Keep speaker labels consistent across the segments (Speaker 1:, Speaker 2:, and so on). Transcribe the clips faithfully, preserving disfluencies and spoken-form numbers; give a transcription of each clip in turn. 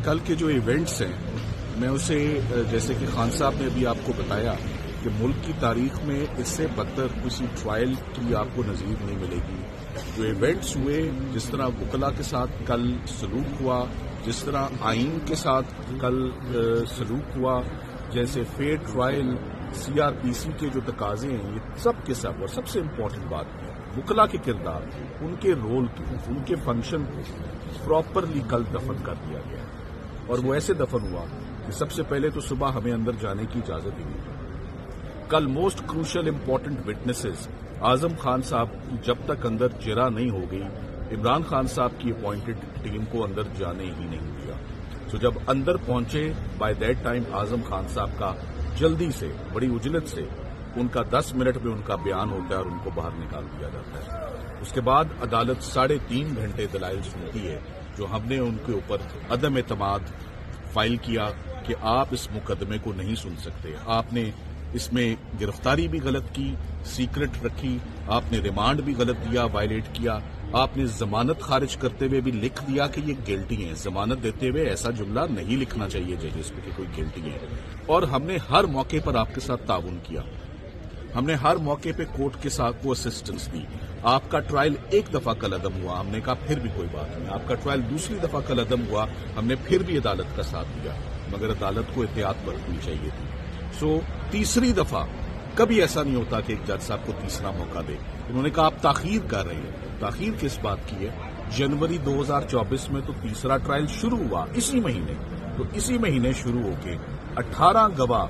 Speaker 1: کل کے جو ایونٹس ہیں میں اسے جیسے کہ خان صاحب نے ابھی آپ کو بتایا کہ ملک کی تاریخ میں اس سے بدتر کسی ٹرائل کی آپ کو نظیر نہیں ملے گی. جو ایونٹس ہوئے، جس طرح وکلا کے ساتھ کل سلوک ہوا، جس طرح آئین کے ساتھ کل سلوک ہوا، جیسے fair trial, C R P C کے جو تقاضے ہیں، یہ سب کے سب، اور سب سے امپورٹنٹ بات وکلا کے کردار، ان کے رول کی، ان کے فنکشن کو پراپرلی کل دفن کر دیا گیا. اور وہ ایسے دفن ہوا کہ سب سے پہلے تو صبح ہمیں اندر جانے کی اجازت ہی نہیں. کل most crucial important witnesses Azam Khan صاحب کی جب تک اندر جرا نہیں ہو گئی، عمران خان صاحب کی اپوائنٹڈ ٹیم کو اندر جانے ہی نہیں دیا. تو جب اندر پہنچے by that time Azam Khan صاحب کا جلدی سے، بڑی اجلت سے ان کا دس منٹ میں ان کا بیان ہوتا ہے اور ان کو باہر نکال دیا جاتا ہے. اس کے بعد عدالت ساڑھے تین گھنٹے دلائل سنتی ہے، جو ہم نے ان کے اوپر عدم اعتماد فائل کیا کہ آپ اس مقدمے کو نہیں سن سکتے. آپ نے اس میں گرفتاری بھی غلط کی، سیکرٹ رکھی، آپ نے ریمانڈ بھی غلط دیا، وائلیٹ کیا، آپ نے ضمانت خارج کرتے ہوئے بھی لکھ دیا کہ یہ گلٹی ہیں. ضمانت دیتے ہوئے ایسا جملہ نہیں لکھنا چاہیے ججز کو کہ کوئی گلٹی ہے. اور ہم نے ہر موقع پر آپ کے ساتھ تعاون کیا، ہم نے ہر موقع پہ کورٹ کے ساتھ کو اسسٹنس دی. آپ کا ٹرائل ایک دفعہ کل عدم ہوا، ہم نے کہا پھر بھی کوئی بات نہیں. آپ کا ٹرائل دوسری دفعہ کل عدم ہوا، ہم نے پھر بھی عدالت کا ساتھ دیا، مگر عدالت کو احتیاط برتنی چاہیے تھی. سو تیسری دفعہ کبھی ایسا نہیں ہوتا کہ ایک جج صاحب کو تیسرا موقع دے. انہوں نے کہا آپ تاخیر کر رہے ہیں. تاخیر کس بات کی ہے؟ جنوری دو ہزار چوبیس میں تو تیسرا ٹرائل شروع ہوا اسی مہینے، تو اسی مہینے شروع ہو کے اٹھارہ گواہ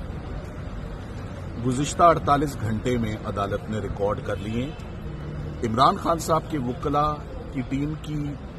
Speaker 1: گزشتہ اڑتالیس گھنٹے میں عدالت نے ریکارڈ کر لیے. عمران خان صاحب کے وکلا کی ٹیم کی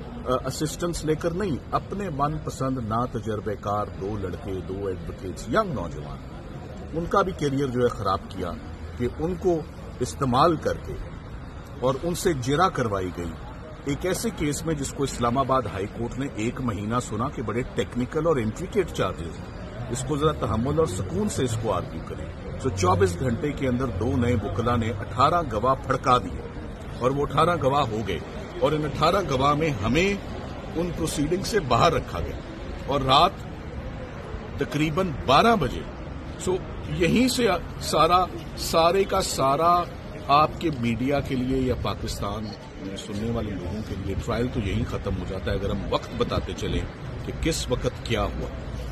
Speaker 1: اسسٹنس لے کر نہیں، اپنے من پسند نا تجربے کار دو لڑکے، دو ایڈوکیٹس، ینگ نوجوان، ان کا بھی کیریئر جو ہے خراب کیا کہ ان کو استعمال کر کے اور ان سے جرا کروائی گئی ایک ایسے کیس میں جس کو اسلام آباد ہائی کورٹ نے ایک مہینہ سنا کہ بڑے ٹیکنیکل اور انٹریکیٹ چارجز ہیں. اس کو ذرا تحمل اور سکون سے اس کو آرگیو کریں. تو چوبیس گھنٹے کے اندر دو نئے وکلا نے اٹھارہ گواہ پھڑکا دیے اور وہ اٹھارہ گواہ ہو گئے، اور ان اٹھارہ گواہ میں ہمیں ان پروسیڈنگ سے باہر رکھا گیا اور رات تقریباً بارہ بجے. سو یہیں سے سارا سارے کا سارا آپ کے میڈیا کے لیے یا پاکستان میں سننے والے لوگوں کے لیے ٹرائل تو یہیں ختم ہو جاتا ہے اگر ہم وقت بتاتے چلیں کہ کس وقت کیا ہوا.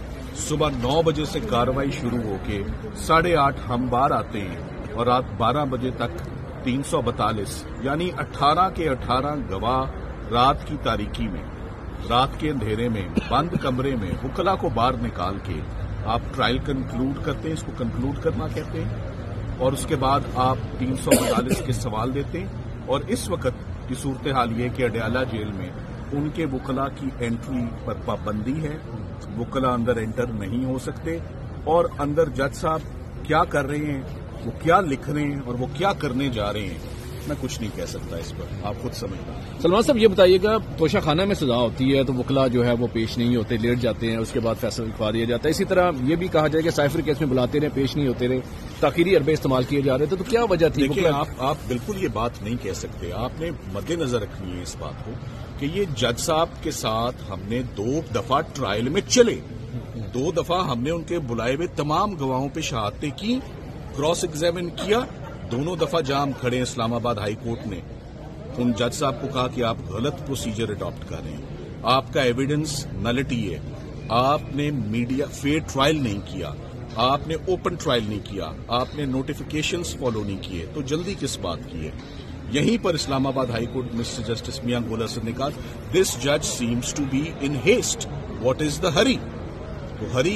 Speaker 1: صبح نو بجے سے کارروائی شروع ہو کے ساڑھے آٹھ ہم باہر آتے ہیں اور رات بارہ بجے تک تین سو بتالیس یعنی اٹھارہ کے اٹھارہ گواہ رات کی تاریکی میں، رات کے اندھیرے میں، بند کمرے میں وکلا کو باہر نکال کے آپ ٹرائل کنکلوڈ کرتے ہیں. اس کو کنکلوڈ کرنا کہتے ہیں. اور اس کے بعد آپ تین سو بتالیس کے سوال دیتے ہیں. اور اس وقت کی صورتحال یہ کہ اڈیالہ جیل میں ان کے وکلا کی انٹری پر پابندی ہے، وکلا اندر انٹر نہیں ہو سکتے. اور اندر جج صاحب کیا کر رہے ہیں، وہ کیا لکھ رہے ہیں اور وہ کیا کرنے جا رہے ہیں، میں کچھ نہیں کہہ سکتا اس پر، آپ خود سمجھنا.
Speaker 2: سلمان صاحب یہ بتائیے گا، توشہ خانہ میں سزا ہوتی ہے تو وکلا جو ہے وہ پیش نہیں ہوتے، لیٹ جاتے ہیں، اس کے بعد فیصلہ لکھوا دیا جاتا ہے. اسی طرح یہ بھی کہا جائے کہ سائفر کیس میں بلاتے رہے، پیش نہیں ہوتے رہے، تاخیری حربے استعمال کیے جا رہے تھے، تو کیا وجہ تھی؟
Speaker 1: دیکھیں آپ آپ بالکل یہ بات نہیں کہہ سکتے. آپ نے مد نظر رکھنی ہے اس بات کو کہ یہ جج صاحب کے ساتھ ہم نے دو دفعہ ٹرائل میں چلے، دو دفعہ ہم نے ان کے بلائے ہوئے تمام گواہوں پہ شہادتیں کی، کراس ایگزامن کیا. دونوں دفعہ جام کھڑے اسلام آباد ہائی کورٹ نے ان جج صاحب کو کہا کہ آپ غلط پروسیجر اڈاپٹ کر رہے ہیں، آپ کا ایویڈنس نلٹی ہے، آپ نے میڈیا فیئر ٹرائل نہیں کیا، آپ نے اوپن ٹرائل نہیں کیا، آپ نے نوٹیفیکیشنز فالو نہیں کیے، تو جلدی کس بات کی ہے؟ یہیں پر اسلام آباد ہائی کورٹ مسٹر جسٹس میاں گول حسن نے کہا دس جج seems to be in haste, what is the hurry? تو ہری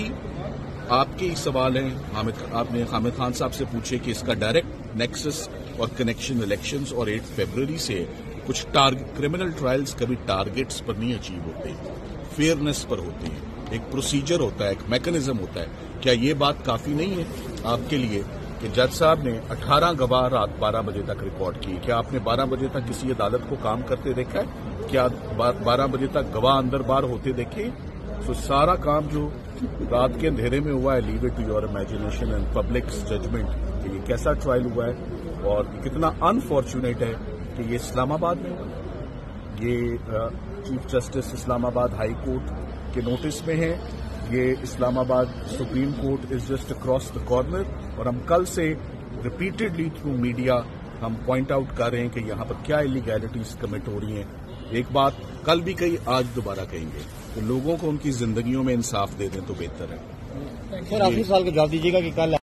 Speaker 1: آپ کے سوال ہیں. حامد آپ نے حامد خان صاحب سے پوچھے کہ اس کا ڈائریکٹ نیکسس اور کنیکشن الیکشنز اور ایٹ فیبروری سے کچھ کرمنل ٹرائلز کبھی ٹارگیٹس پر نہیں اچیو ہوتے، فیئرنیس پر ہوتے ہیں. ایک پروسیجر ہوتا ہے، ایک میکنزم ہوتا ہے. کیا یہ بات کافی نہیں ہے آپ کے لیے کہ جج صاحب نے اٹھارہ گواہ رات بارہ بجے تک ریکارڈ کی؟ کیا آپ نے بارہ بجے تک کسی عدالت کو کام کرتے دیکھا ہے؟ کیا بارہ بجے تک گواہ اندر باہر ہوتے دیکھے؟ سو سارا کام جو رات کے اندھیرے میں ہوا ہے، leave it to your imagination and public's judgment کہ یہ کیسا ٹرائل ہوا ہے اور کتنا انفارچونیٹ ہے کہ یہ اسلام آباد میں، یہ چیف جسٹس اسلام آباد ہائی کورٹ کے نوٹس میں ہیں. یہ Islamabad supreme court is just across the corner اور ہم کل سے ریپیٹڈلی تھرو میڈیا ہم پوائنٹ آؤٹ کر رہے ہیں کہ یہاں پر کیا انلیگیلٹیز کمٹ ہو رہی ہیں. ایک بات کل بھی کہی آج دوبارہ کہیں گے کہ لوگوں کو ان کی زندگیوں میں انصاف دے دیں تو بہتر ہے.
Speaker 3: سر آخری سوال کا جواب دیجیے گا کہ کل